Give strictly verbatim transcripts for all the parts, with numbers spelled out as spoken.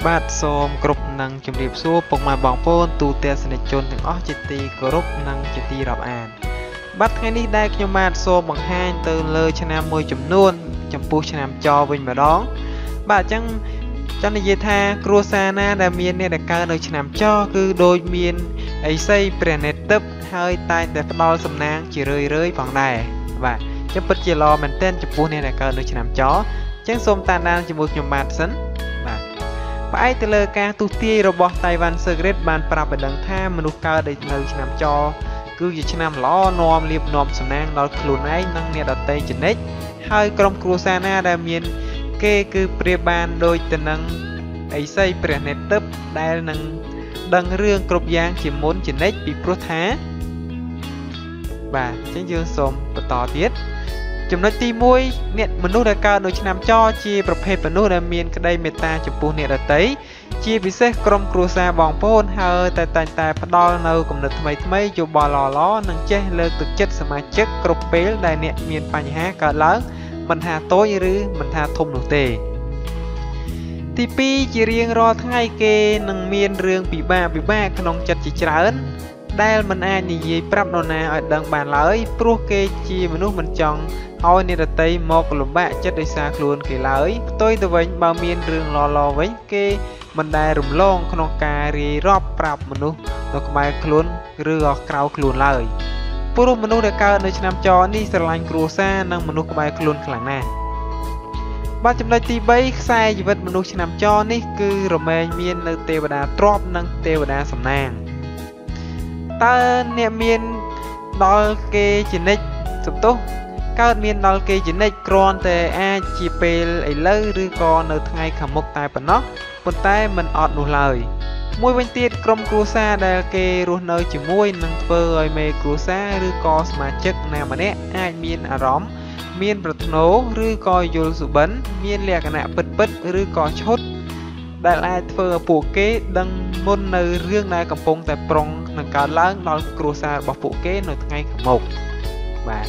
បាទសូមគ្រប់នឹងជម្រាបសួរពុកម៉ែបងប្អូនទូទាំងសនិកជនទាំងអស់ជាទីគោរពនិងជាទីរាប់អានបាទថ្ងៃនេះដែលខ្ញុំបាទសូមបង្ហាញទៅលើឆ្នាំមួយចំនួនចំពោះឆ្នាំចវិញម្ដងបាទអញ្ចឹងចង់និយាយថាគ្រួសារណាដែលមានអ្នកដែលកើតនៅឆ្នាំចគឺដូចមានអីសីព្រះនេទឹកហើយតែងតែផ្ដល់សំណាងជារឿយៗផងដែរបាទអញ្ចឹងពិតជាល្អមែនទែនចំពោះអ្នកដែលកើតនៅឆ្នាំចអញ្ចឹងសូមតាមដានជាមួយខ្ញុំបាទសិនបាទផ្អែកទៅលើការទូទាយរបស់ Taiwan Secret បានប្រាប់ឲ្យដឹងថាមនុស្សកើតនៅឆ្នាំចគឺជាឆ្នាំល្អនាំលៀបនាំសំណាងដល់ខ្លួនឯងនិងអ្នកដទៃជានិច្ចហើយក្រុមគ្រួសារណាដែលមានគេគឺប្រៀបបានដូចទៅនឹងអីសីព្រះនេទឹកដែលនឹងដឹងរឿងគ្រប់យ៉ាងជាមុនជានិច្ចពីព្រោះថាបាទអញ្ចឹងយើងសូមបន្តទៀតចំណុចទីមួយអ្នកមនុស្សដែលកើតនៅឆ្នាំចជាប្រភេទមនុស្សដែលមានក្តីមេត្តាចំពោះអ្នកដទៃជាពិសេសក្រុមគ្រួសារបងប្អូនហើយតែតែងតែផ្ដល់នៅគំនិតថ្មីថ្មីយោបល់ល្អៗនិងចេះលើកទឹកចិត្តសមាជិកគ្រប់ពេលដែលអ្នកមានបញ្ហាកើតឡើងមិនថាតូចឬមិនថាធំនោះទេទីពីរជារៀងរាល់ថ្ងៃគេនឹងមានរឿងពិបាកពិបាកក្នុងចិត្តជាច្រើនដែលមិនអាចនិយាយប្រាប់នរណាឲ្យដឹងបានឡើយព្រោះគេជាមនុស្សមិនចង់ឲ្យអ្នកដទៃមកលំបាកចិត្តដោយសារខ្លួនគេឡើយផ្ទុយទៅវិញបើមានរឿងល្អៗវិញគេមិនដែលរំលងក្នុងការរាយរាប់ប្រាប់មនុស្សនៅក្បែរខ្លួនឬក៏ក្រៅខ្លួនឡើយព្រោះមនុស្សដែលកើតនៅឆ្នាំចនេះស្រឡាញ់គ្រួសារនិងមនុស្សក្បែរខ្លួនខ្លាំងណាស់បាទចំណុចទីបីខ្សែជីវិតមនុស្សឆ្នាំចនេះគឺរមែងមាននៅទេវតាទ្រព្យនិងទេវតាសំណាងតើអ្នកមានដល់គេជានិច្ចសំទោសកើតមានដល់គេជានិច្ចគ្រាន់តែអាចជាពេលឥឡូវឬក៏នៅថ្ងៃខាងមុខតែប៉ុណ្ណោះប៉ុន្តែមិនអត់នោះឡើយមួយវិញទៀតក្រុមគ្រួសារដែលគេរស់នៅជាមួយនឹងធ្វើឲ្យមេគ្រួសារឬក៏សមាជិកណាម្នាក់អាចមានអារម្មណ៍មានប្រថ្នូរឬក៏យល់សុបិនមានលក្ខណៈពិតពិតឬក៏ឈុតដែលអាចធ្វើឲ្យពួកគេដឹងមុននៅរឿងដែលកំពុងតែប្រុងនឹងកើតឡើងដល់គ្រួសាររបស់ពួកគេនៅថ្ងៃខាងមុខបាទ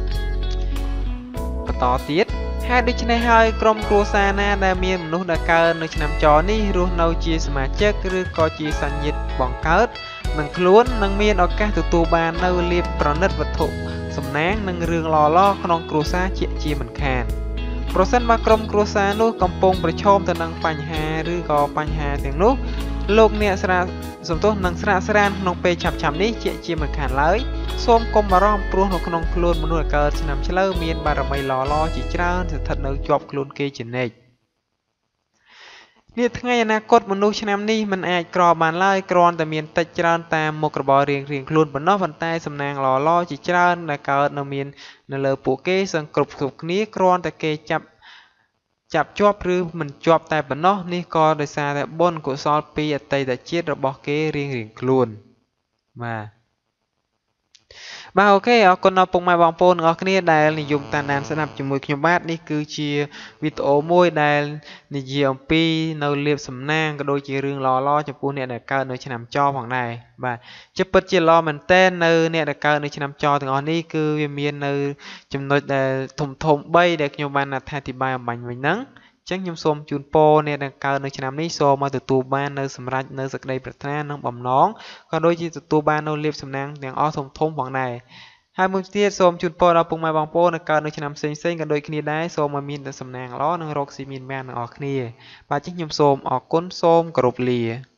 បន្តទៀតហេតុដូច្នេះហើយក្រុមគ្រួសារណាដែលមានមនុស្សដែលកើតនៅឆ្នាំចនេះរស់នៅជាសមាជិកឬក៏ជាសញ្ញិតបង្កើតនឹងខ្លួននឹងមានឱកាសទទួលបាននៅលៀបប្រណិតវត្ថុសំណាងនិងរឿងល្អៗក្នុងគ្រួសារជាជាមិនខានប្រសិនបើក្រុមគ្រួសារនោះកំពុងប្រឈមទៅនឹងបញ្ហាឬក៏បញ្ហាទាំងនោះលោកអ្នកស្រាសំទោសនឹងស្រាកស្រានក្នុងពេលឆាប់ឆាប់នេះជាជាមិនខានឡើយសូមកុំបារម្ភព្រោះនៅក្នុងខ្លួនមនុស្សដែលកើតឆ្នាំឆ្លូវមានបារមីល្អៗជាច្រើនស្ថិតនៅជាប់ខ្លួនគេជានិច្ចនាថ្ងៃអនាគតមនុស្សឆ្នាំនេះមិនអាចក្របានឡើយគ្រាន់តែមានតិចច្រើនតាមមុខរបររៀងរៀងខ្លួនប៉ុណ្ណោះប៉ុន្តែសំណាងល្អៗជាច្រើនដែលកើតនៅមាននៅលើពួកគេសឹងគ្រប់គ្រប់គ្នាគ្រាន់តែគេចាប់ចាប់ជាប់ឬមិនជាប់តែប៉ុណ្ណោះនេះក៏ដោយសារតែបុណ្យកុសលពីអតីតជាតិរបស់គេរៀងរៀងខ្លួនបាទបាទអូខេអរគុណដល់ពុកម៉ែបងប្អូនទាំងអស់គ្នាដែលនិយមតាមដានស្ដាប់ជាមួយខ្ញុំបាទនេះគឺជាវីដេអូមួយដែលនិយាយអំពីនៅលៀបសំណាងក៏ដូចជារឿងល្អៗចំពោះអ្នកដែលកើតនៅឆ្នាំចផងដែរបាទជាពិតជាល្អមែនតើនៅអ្នកដែលកើតនៅឆ្នាំចទាំងអស់នេះគឺវាមាននៅចំណុចដែលធំធំបីដែលខ្ញុំបានអធិប្បាយអំបញ្ញវិញហ្នឹងចឹងខ្ញុំសូមជូនពរអ្នកដែលកើតនៅឆ្នាំនេះសូមមកទទួលបាននៅសម្រាប់នៅសេចក្តីប្រាថ្នានិងបំណងក៏ដូចជាទទួលបាននៅលៀបសំណាងទាំងអស់ធំធំផងដែរហើយមួយទៀតសូមជូនពរដល់ពុកម៉ែបងប្អូនដែលកើតនៅឆ្នាំផ្សេងផ្សេងក៏ដូចគ្នាដែរសូមឲ្យមានតែសំណាងល្អនិងរកស៊ីមានបានទាំងអស់គ្នាបាទចឹងខ្ញុំសូមអរគុណសូមគោរពលា